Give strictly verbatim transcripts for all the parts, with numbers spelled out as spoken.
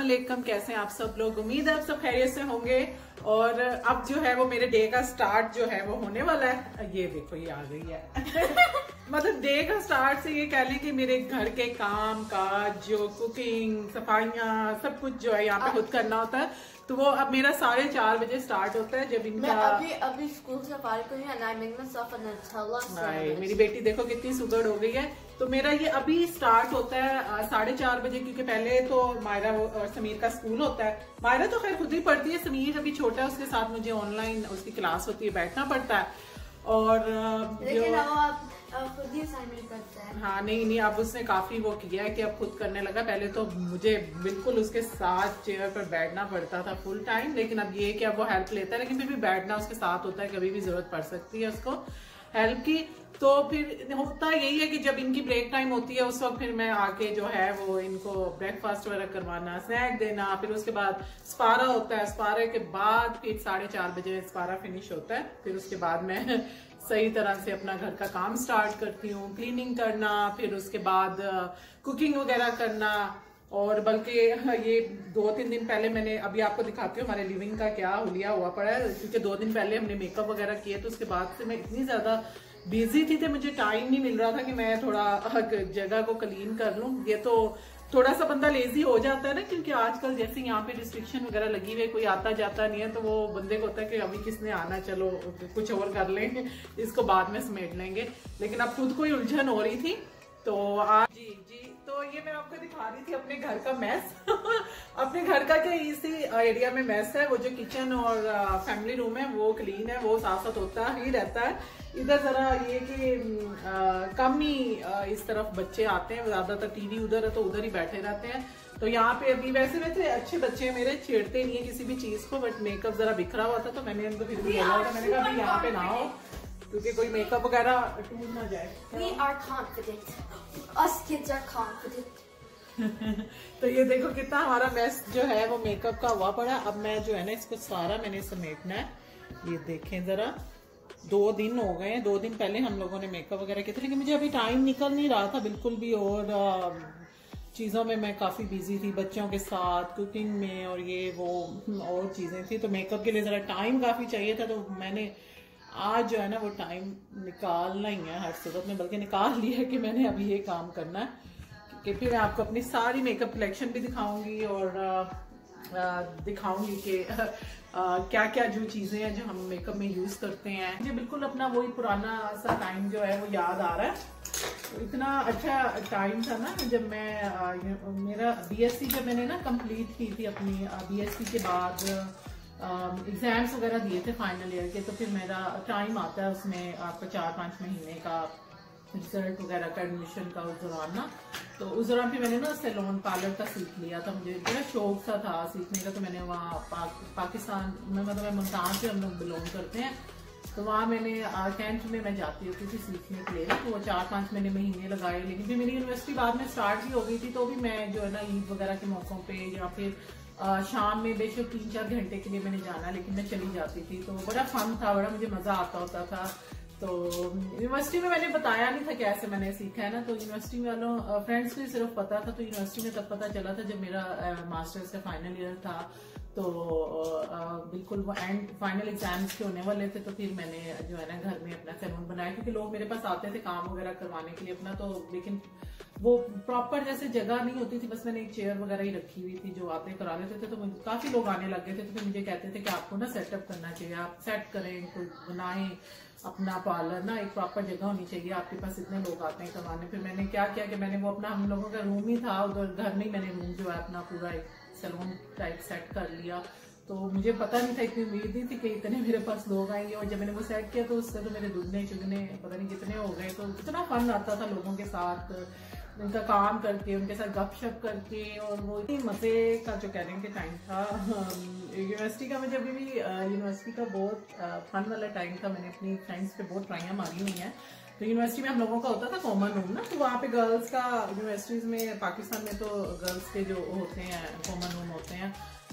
अस्सलामुअलैकुम। कैसे हैं आप सब लोग? उम्मीद है आप सब खैरियत से होंगे। और अब जो है वो मेरे डे का स्टार्ट जो है वो होने वाला है। ये देखो ये आ गई है मतलब डे का स्टार्ट से ये कह लें कि मेरे घर के काम काज जो कुकिंग सफाइयाँ सब कुछ जो है यहाँ पे खुद करना होता है। तो वो अब मेरा साढ़े चार बजे स्टार्ट होता है जब इनका मैं अभी अभी स्कूल से फारिग हुई हूं। मेरी बेटी देखो कितनी सुगड़ हो गई है। तो मेरा ये अभी स्टार्ट होता है साढ़े चार बजे, क्योंकि पहले तो मायरा और समीर का स्कूल होता है। मायरा तो खैर खुद ही पढ़ती है, समीर अभी छोटा है, उसके साथ मुझे ऑनलाइन उसकी क्लास होती है, बैठना पड़ता है। और लेकिन आप खुद ही असाइनमेंट करता है। हाँ नहीं नहीं, अब उसने काफी वो किया है कि अब खुद करने लगा। पहले तो मुझे बिल्कुल उसके साथ चेयर पर बैठना पड़ता था फुल टाइम, लेकिन अब ये कि अब वो हेल्प लेता है, लेकिन फिर भी बैठना उसके साथ होता है, कभी भी जरूरत पड़ सकती है उसको हेल्प की। तो फिर होता यही है कि जब इनकी ब्रेक टाइम होती है उस वक्त फिर मैं आके जो है वो इनको ब्रेकफास्ट वगैरह करवाना, स्नैक देना, फिर उसके बाद स्पारा होता है। स्पारे के बाद फिर साढ़े चार बजे स्पारा फिनिश होता है। फिर उसके बाद मैं सही तरह से अपना घर का काम स्टार्ट करती हूँ, क्लीनिंग करना, फिर उसके बाद कुकिंग वगैरह करना। और बल्कि ये दो तीन दिन पहले मैंने, अभी आपको दिखाती हूँ हमारे लिविंग का क्या हुलिया हुआ पड़ा है, क्योंकि दो दिन पहले हमने मेकअप वगैरह किए। तो उसके बाद से मैं इतनी ज्यादा बिजी थी तो मुझे टाइम नहीं मिल रहा था कि मैं थोड़ा जगह को क्लीन कर लूँ। ये तो थोड़ा सा बंदा लेजी हो जाता है ना, क्योंकि आजकल जैसे यहाँ पे रिस्ट्रिक्शन वगैरह लगी हुई है, कोई आता जाता नहीं है, तो वो बंदे को होता है कि अभी किसने आना, चलो कुछ और कर लेंगे, इसको बाद में समेट लेंगे। लेकिन अब खुद को ही उलझन हो रही थी। तो आज जी जी तो ये मैं आपको दिखा रही थी अपने घर का मैस अपने घर का क्या इसी एरिया में मैस है। वो जो किचन और फैमिली रूम है वो क्लीन है, वो साफ साफ होता ही रहता है। इधर जरा ये कि कम ही आ, इस तरफ बच्चे आते हैं, ज्यादातर टीवी उधर है तो उधर ही बैठे रहते हैं। तो यहाँ पे अभी वैसे वैसे अच्छे बच्चे मेरे छेड़ते नहीं है किसी भी चीज को, बट मेकअप जरा बिखरा हुआ था तो मैंने उनको फिर भी बोला था, मैंने कहा यहाँ पे ना हो क्योंकि कोई मेकअप वगैरह टूट ना जाए। We are confident. Us kids are confident. तो ये देखो कितना हमारा मैस जो है वो मेकअप का हुआ पड़ा। अब मैं जो है ना इसको सारा मैंने समेटना है। ये देखें जरा, दो दिन हो गए हैं, दो दिन पहले हम लोगों ने मेकअप वगैरह किया था, लेकिन मुझे अभी टाइम निकल नहीं रहा था बिल्कुल भी। और चीज़ों में मैं काफ़ी बिजी थी, बच्चों के साथ कुकिंग में और ये वो और चीज़ें थी, तो मेकअप के लिए ज़रा टाइम काफ़ी चाहिए था। तो मैंने आज जो है ना वो टाइम निकालना ही है हर सूरत में, बल्कि निकाल लिया कि मैंने अभी ये काम करना है। कि फिर मैं आपको अपनी सारी मेकअप कलेक्शन भी दिखाऊंगी और आ, आ, दिखाऊंगी कि क्या क्या जो चीज़ें हैं जो हम मेकअप में यूज़ करते हैं। मुझे बिल्कुल अपना वही पुराना सा टाइम जो है वो याद आ रहा है। तो इतना अच्छा टाइम था ना जब मैं आ, मेरा बीएससी जब मैंने ना कंप्लीट की थी अपनी, बीएससी के बाद एग्जाम्स uh, वगैरह दिए थे फाइनल ईयर के। तो फिर मेरा टाइम आता है उसमें आपका चार पाँच महीने का रिजल्ट वगैरह का, एडमिशन का उस दौरान ना। तो उस दौरान फिर मैंने ना सैलून पार्लर का सीख लिया था, मुझे बड़ा शौक सा था सीखने का। तो मैंने वहाँ पा, पाकिस्तान में, मतलब मुल्तान से हम लोग बिलोंग करते हैं, तो वहाँ मैंने कैंट में मैं जाती होती थी सीखने के लिए। तो वो चार पाँच महीने महीने लगाए, लेकिन फिर मेरी यूनिवर्सिटी बाद में स्टार्ट भी हो गई थी। तो भी मैं जो है ना ईद वगैरह के मौकों पे या फिर आ, शाम में बेशक तीन चार घंटे के लिए मैंने जाना, लेकिन मैं चली जाती थी। तो बड़ा फन था, बड़ा मुझे मजा आता होता था। तो यूनिवर्सिटी में मैंने बताया नहीं था कैसे मैंने सीखा है ना, तो यूनिवर्सिटी वालों फ्रेंड्स को सिर्फ पता था। तो यूनिवर्सिटी में तब पता चला था जब मेरा मास्टर्स का फाइनल ईयर था, तो आ, बिल्कुल वो एंड फाइनल एग्जाम्स के होने वाले थे। तो फिर मैंने जो है ना घर में अपना सैलून बनाया, क्योंकि लोग मेरे पास आते थे काम वगैरह करवाने के लिए अपना, तो लेकिन वो प्रॉपर जैसे जगह नहीं होती थी, बस मैंने एक चेयर वगैरह ही रखी हुई थी, जो आते करा लेते थे। तो काफी लोग आने लग गए थे, तो फिर मुझे कहते थे कि आपको ना सेटअप करना चाहिए, आप सेट करें, कोई बनाएं अपना पार्लर ना, एक प्रॉपर जगह होनी चाहिए, आपके पास इतने लोग आते हैं करवाने। फिर मैंने क्या किया कि मैंने वो अपना, हम लोगों का रूम ही था उधर घर में ही, मैंने रूम जो है अपना पूरा एक सैलून टाइप सेट कर लिया। तो मुझे पता नहीं था, इतनी उम्मीद नहीं थी कि इतने मेरे पास लोग आएंगे। और जब मैंने वो सेट किया तो उससे तो मेरे दुगने चुगने पता नहीं कितने हो गए। तो इतना फन आता था लोगों के साथ उनका काम करके, उनके साथ गपशप करके, और वो इतनी मजे का जो कहने के टाइम था। यूनिवर्सिटी का मुझे अभी भी यूनिवर्सिटी का बहुत फन वाला टाइम था। मैंने अपनी फ्रेंड्स पे बहुत ट्राइयाँ मारी हुई हैं। तो यूनिवर्सिटी में हम लोगों का होता था कॉमन रूम ना, तो वहाँ पे गर्ल्स का, यूनिवर्सिटीज में पाकिस्तान में तो गर्ल्स के जो होते हैं कॉमन रूम होते हैं,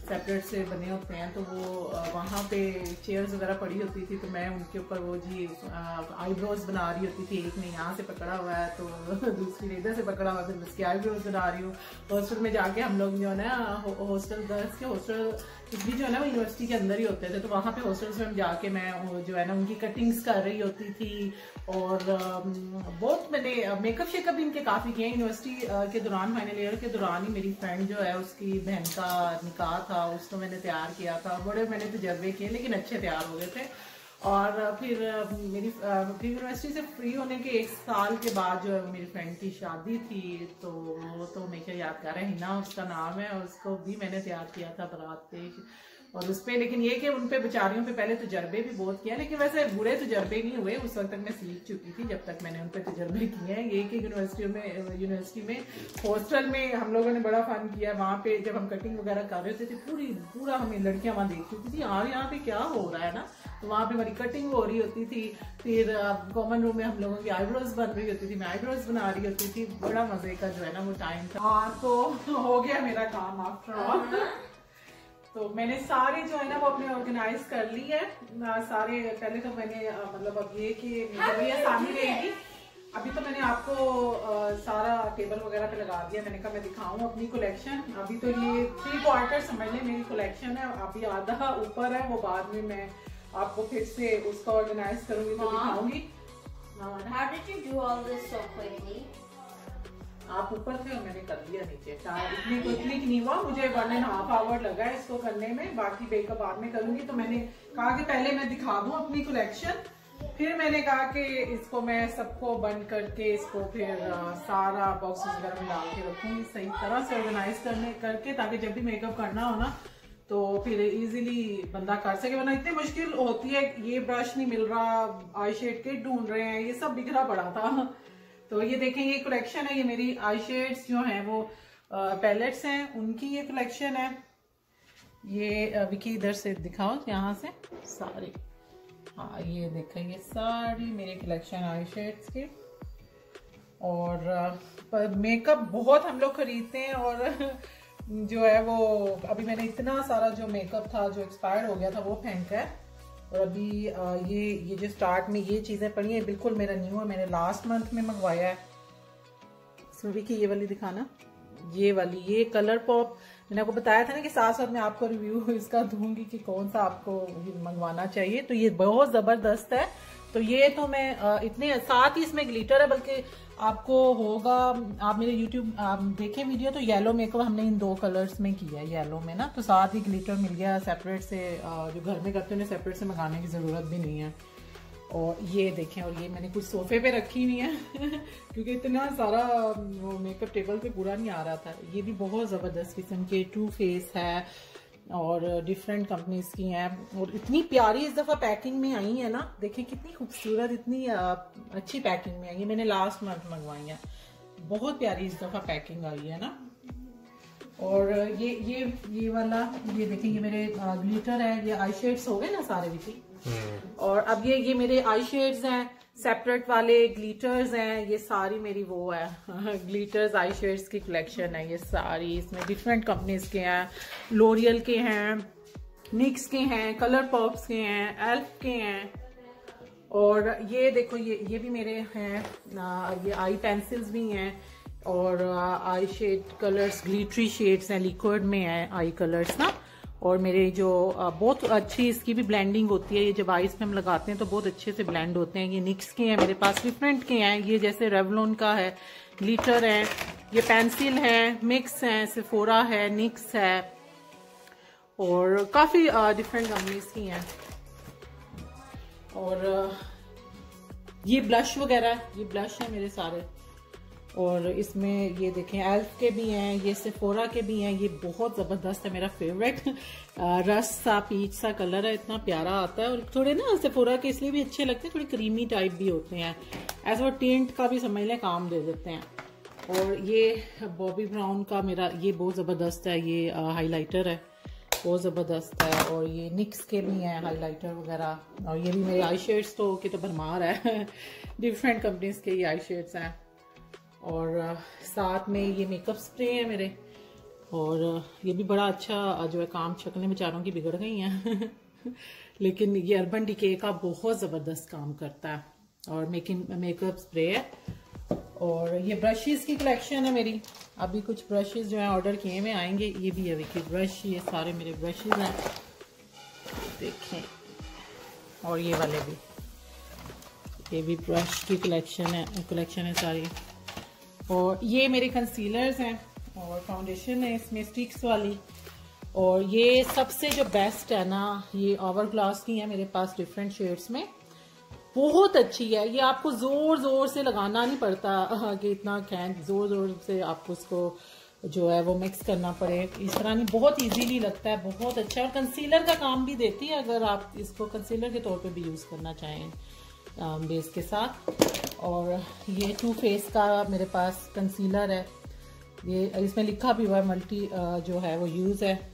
सेपरेट से बने होते हैं, तो वो वहाँ पे चेयर्स वगैरह पड़ी होती थी, तो मैं उनके ऊपर वो जी आईब्रोज बना रही होती थी। एक ने यहाँ से पकड़ा हुआ है तो दूसरी ने इधर से पकड़ा हुआ है, तो उसकी आईब्रोज बना रही हूँ। हॉस्टल में जाके हम लोग जो है ना, हॉस्टल गर्ल्स के हॉस्टल भी जो है ना वो यूनिवर्सिटी के अंदर ही होते थे, तो वहाँ पे हॉस्टल्स में जाके मैं जो है ना उनकी कटिंग्स कर रही होती थी। और बहुत मैंने मेकअप शेकअप भी इनके काफ़ी किए यूनिवर्सिटी के दौरान। फाइनल ईयर के दौरान ही मेरी फ्रेंड जो है उसकी बहन का निकाह था, उसको मैंने तैयार किया था। बड़े मैंने तजर्बे किए लेकिन अच्छे तैयार हो गए थे। और फिर मेरी फिर यूनिवर्सिटी से फ्री होने के एक साल के बाद जो है मेरी फ्रेंड की शादी थी, तो वो तो हमेशा यादगार है, हिना उसका नाम है, और उसको भी मैंने तैयार किया था बारात पे। और उस पर लेकिन ये कि उन पे बेचारियों पे पहले तजर्बे भी बहुत किया, लेकिन वैसे बुरे तजर्बे नहीं हुए। उस वक्त तक मैं सीख चुकी थी जब तक मैंने उन पे तजर्बे किए हैं। ये कि यूनिवर्सिटी में यूनिवर्सिटी में हॉस्टल में हम लोगों ने बड़ा फन किया। वहाँ पे जब हम कटिंग वगैरह कर रहे थे, पूरी पूरा हमें लड़कियां वहाँ देख चुकी थी, यार यहाँ पे क्या हो रहा है ना, तो वहाँ पे हमारी कटिंग हो रही होती थी। फिर कॉमन रूम में हम लोगों की आईब्रोज बन रही होती थी, मैं आईब्रोज बना रही होती थी। बड़ा मजे का जो है ना वो टाइम था। हाँ, तो हो गया मेरा काम आफ्टर ऑल। तो मैंने सारे जो है ना वो अपने ऑर्गेनाइज कर ली है सारे। पहले तो मैंने मतलब अब ये कि ये सामने रहेगी, अभी तो मैंने आपको आ, सारा टेबल वगैरह पे लगा दिया। मैंने कहा मैं दिखाऊं अपनी कलेक्शन। अभी तो ये थ्री क्वार्टर समझ लें मेरी कलेक्शन है, अभी आधा ऊपर है, वो बाद में मैं आपको फिर से उसका ऑर्गेनाइज करूंगी तो दिखाऊंगी। How did you do all this so quickly? आप ऊपर थे और मैंने कर दिया नीचे। इतनी क्विकली नहीं हुआ, मुझे वन एंड हाफ आवर लगा है इसको करने में, बाकी मेकअप बाद में करूंगी। तो मैंने कहा कि पहले मैं दिखा दूं अपनी कलेक्शन, फिर मैंने कहा कि इसको मैं सबको बंद करके इसको फिर आ, सारा बॉक्स वगैरह में डाल के रखूंगी सही तरह से ऑर्गेनाइज करने करके, ताकि जब भी मेकअप करना हो ना तो फिर इजीली बंदा कर सके। वरना इतनी मुश्किल होती है, ये ब्रश नहीं मिल रहा, आई शेड किट ढूंढ रहे हैं, ये सब बिखरा पड़ा था। तो ये देखें, ये कलेक्शन है, ये मेरी आई शेड्स जो हैं वो पैलेट्स हैं, उनकी ये कलेक्शन है। ये विकी इधर से दिखाओ, यहाँ से सारे, हाँ ये देखें, ये सारी मेरी कलेक्शन आई शेड्स की। और मेकअप बहुत हम लोग खरीदते हैं, और जो है वो अभी मैंने इतना सारा जो मेकअप था जो एक्सपायर्ड हो गया था वो फेंका है। और अभी ये ये जो स्टार्ट में ये चीज़ें पड़ी हैं बिल्कुल मेरा न्यू है, मैंने लास्ट मंथ में मंगवाया है। इसमें भी कि ये वाली दिखाना, ये वाली, ये कलर पॉप मैंने आपको बताया था ना कि साथ साथ मैं आपको रिव्यू इसका दूंगी कि कौन सा आपको मंगवाना चाहिए। तो ये बहुत ज़बरदस्त है। तो ये तो मैं इतने, साथ ही इसमें ग्लिटर है, बल्कि आपको होगा, आप मेरे यूट्यूब आप देखें वीडियो तो येलो मेकअप हमने इन दो कलर्स में किया है, येलो में ना, तो साथ ही ग्लिटर मिल गया सेपरेट से। जो घर में करते हैं सेपरेट से मंगाने की ज़रूरत भी नहीं है। और ये देखें, और ये मैंने कुछ सोफे पे रखी हुई है क्योंकि इतना सारा मेकअप टेबल पे पूरा नहीं आ रहा था। ये भी बहुत ज़बरदस्त किस्म के टू फेस है और डिफरेंट कंपनीज की हैं, और इतनी प्यारी इस दफ़ा पैकिंग में आई है ना, देखिए कितनी खूबसूरत, इतनी अच्छी पैकिंग में आई है। मैंने लास्ट मंथ मंगवाई है, बहुत प्यारी इस दफ़ा पैकिंग आई है ना। और ये ये ये वाला, ये देखिए, ये मेरे ग्लिटर है, ये आई शेड्स हो गए ना सारे विकी। और अब ये ये मेरे आई शेड्स हैं, सेपरेट वाले ग्लिटर्स हैं, ये सारी मेरी वो है ग्लिटर्स आई शेड्स की कलेक्शन है ये सारी। इसमें डिफरेंट कंपनीज के हैं, लोरियल के हैं, निक्स के हैं, कलर पॉप्स के हैं, एल्फ के हैं। और ये देखो, ये ये भी मेरे हैं, ये आई पेंसिल्स भी हैं, और eye shade colours, glittery shades हैं, लिक्विड में है आई कलर्स ना। और मेरे जो बहुत अच्छी इसकी भी ब्लेंडिंग होती है, ये जब आइस में हम लगाते हैं तो बहुत अच्छे से ब्लेंड होते हैं। ये निक्स के हैं मेरे पास, डिफरेंट के हैं, ये जैसे रेवलॉन का है, ग्लिटर है, ये पेंसिल है, मिक्स है, सेफोरा है, निक्स है, और काफ़ी डिफरेंट कंपनीज की हैं। और ये ब्लश वगैरह, ये ब्लश है मेरे सारे। और इसमें ये देखें, एल्फ के भी हैं, ये सेफोरा के भी हैं। ये बहुत ज़बरदस्त है, मेरा फेवरेट रस सा पीच सा कलर है, इतना प्यारा आता है। और थोड़े ना सेफोरा के इसलिए भी अच्छे लगते हैं, थोड़ी क्रीमी टाइप भी होते हैं, ऐसा टिंट का भी समझ लें काम दे देते हैं। और ये बॉबी ब्राउन का मेरा, ये बहुत ज़बरदस्त है, ये हाईलाइटर है, बहुत ज़बरदस्त है। और ये निक्स के भी हैं हाईलाइटर वगैरह। और ये भी मेरे आई शेड्स तो के तो भरमार है डिफरेंट कंपनीज के ये आई शेड्स हैं। और साथ में ये मेकअप स्प्रे है मेरे, और ये भी बड़ा अच्छा जो है, काम शक्लें बेचारों की बिगड़ गई हैं लेकिन ये अर्बन डिके का बहुत ज़बरदस्त काम करता है और मेकिंग मेकअप स्प्रे है। और ये ब्रशेस की कलेक्शन है मेरी। अभी कुछ ब्रशेस जो है ऑर्डर किए हुए आएंगे। ये भी है देखिए ब्रश, ये सारे मेरे ब्रशेस हैं देखें, और ये वाले भी, ये भी ब्रश की कलेक्शन है कलेक्शन है सारी। और ये मेरे कंसीलर्स हैं और फाउंडेशन है इसमें स्टिक्स वाली। और ये सबसे जो बेस्ट है ना, ये आवर ग्लास की है मेरे पास डिफरेंट शेड्स में, बहुत अच्छी है। ये आपको जोर जोर से लगाना नहीं पड़ता कि इतना कैन जोर जोर से आपको उसको जो है वो मिक्स करना पड़े, इस तरह नहीं, बहुत इजीली लगता है, बहुत अच्छा है। और कंसीलर का काम भी देती है अगर आप इसको कंसीलर के तौर पे भी यूज करना चाहें बेस के साथ। और ये टू फेस का मेरे पास कंसीलर है, ये इसमें लिखा भी हुआ है मल्टी जो है वो यूज है,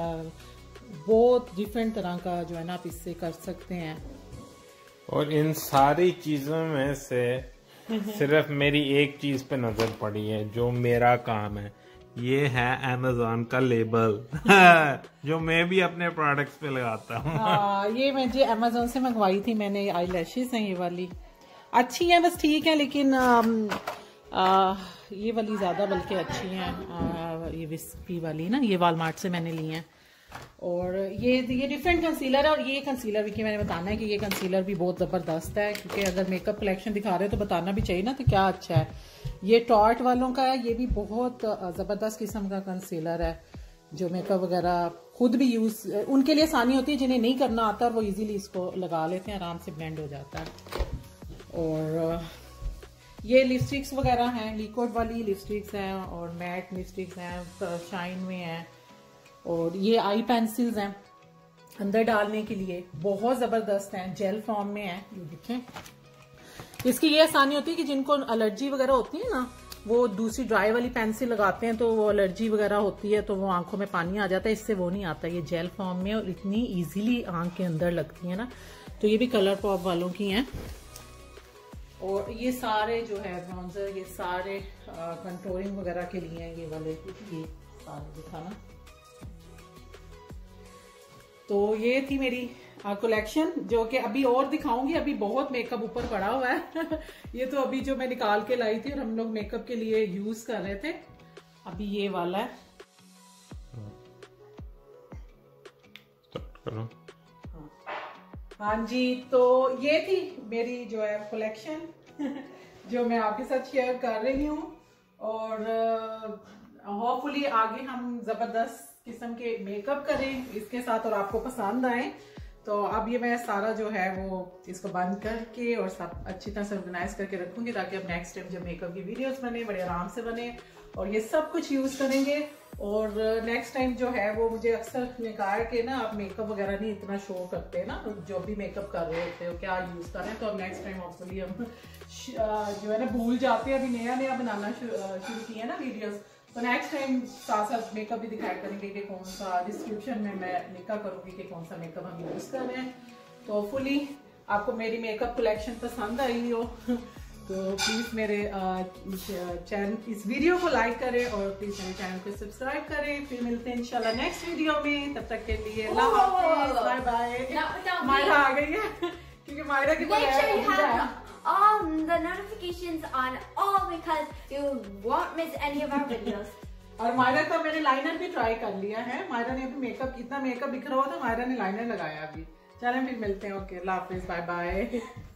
बहुत डिफरेंट तरह का जो है ना आप इससे कर सकते हैं। और इन सारी चीजों में से सिर्फ मेरी एक चीज पे नजर पड़ी है जो मेरा काम है, ये है अमेज़न का लेबल जो मैं भी अपने प्रोडक्ट्स पे लगाता हूँ। हाँ, ये मुझे अमेज़न से मंगवाई थी मैंने, आई लैशेस हैं ये वाली, अच्छी है बस ठीक है, लेकिन आ, आ, ये वाली ज्यादा बल्कि अच्छी है, ये विस्की वाली ना, ये वालमार्ट से मैंने ली है। और ये ये डिफरेंट कंसीलर है। और ये कंसीलर भी मैंने बताना है कि ये कंसीलर भी बहुत जबरदस्त है, क्योंकि अगर मेकअप कलेक्शन दिखा रहे हो तो बताना भी चाहिए ना, तो क्या अच्छा है। ये टॉर्ट वालों का है, ये भी बहुत जबरदस्त किस्म का कंसीलर है जो मेकअप वगैरह खुद भी यूज, उनके लिए आसानी होती है जिन्हें नहीं करना आता, और वो इजीली इसको लगा लेते हैं, आराम से ब्लेंड हो जाता है। और ये लिपस्टिक्स वगैरह हैं, लिक्विड वाली लिपस्टिक्स हैं और मैट लिपस्टिक्स हैं, शाइन में हैं। और ये आई पेंसिल्स हैं अंदर डालने के लिए, बहुत जबरदस्त हैं, जेल फॉर्म में है, ये देखें। इसकी ये आसानी होती है कि जिनको एलर्जी वगैरह होती है ना, वो दूसरी ड्राई वाली पेंसिल लगाते हैं तो वो एलर्जी वगैरह होती है तो वो आंखों में पानी आ जाता है, इससे वो नहीं आता। ये जेल फॉर्म में और इतनी इजीली आंख के अंदर लगती है ना, तो ये भी कलर पॉप वालों की हैं। और ये सारे जो है ब्राउन्जर, ये सारे कंटूरिंग वगैरह के लिए हैं, ये वाले ये सारे दिखाना। तो ये थी मेरी कलेक्शन जो कि अभी और दिखाऊंगी, अभी बहुत मेकअप ऊपर पड़ा हुआ है ये तो अभी जो मैं निकाल के लाई थी और हम लोग मेकअप के लिए यूज कर रहे थे, अभी ये वाला है। करो। हाँ जी, तो ये थी मेरी जो है कलेक्शन जो मैं आपके साथ शेयर कर रही हूँ। और होपफुली आगे हम जबरदस्त किस्म के मेकअप करें इसके साथ और आपको पसंद आए। तो अब ये मैं सारा जो है वो इसको बंद करके और सब अच्छी तरह से ऑर्गेनाइज करके रखूंगी, ताकि अब नेक्स्ट टाइम जब मेकअप की वीडियोस बने बड़े आराम से बने और ये सब कुछ यूज करेंगे। और नेक्स्ट टाइम जो है वो मुझे अक्सर ने कहा है कि ना आप मेकअप वगैरह नहीं इतना शो करते ना, जो भी मेकअप कर रहे होते हो क्या यूज कर रहे हैं, तो अब नेक्स्ट टाइम होपफुली हम जो है ना भूल जाते हैं, अभी नया नया बनाना शुरू किया ना वीडियोस, तो नेक्स्ट टाइम साथ साथ मेकअप भी दिखाया करेंगे कि कौन सा, डिस्क्रिप्शन में मैं लिखा करूंगी कि कौन सा मेकअप हम यूज कर रहे हैं। तो फुली आपको मेरी मेकअप कलेक्शन पसंद आई हो तो प्लीज मेरे चैनल इस वीडियो को लाइक करें और प्लीज मेरे चैनल को सब्सक्राइब करें। फिर मिलते हैं इंशाल्लाह नेक्स्ट वीडियो में, तब तक के लिए बाय बाय। मायरा आ गई है क्योंकि मायरा की um the notifications on all because you won't miss any of our videos. और मायरा का मैंने लाइनर भी ट्राई कर लिया है, मायरा ने अभी मेकअप, इतना मेकअप बिखरा हुआ था, मायरा ने लाइनर लगाया अभी। चलें फिर मिलते हैं, ओके अल्लाह हाफिज, बाय बाय।